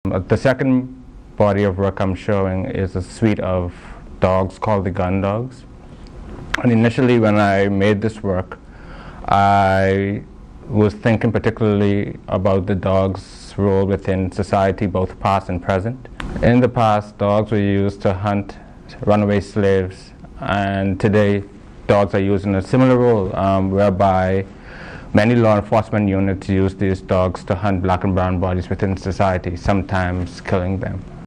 The second body of work I'm showing is a suite of dogs called the gun dogs. And initially when I made this work, I was thinking particularly about the dog's role within society, both past and present. In the past, dogs were used to hunt runaway slaves, and today dogs are used in a similar role, whereby many law enforcement units use these dogs to hunt black and brown bodies within society, sometimes killing them.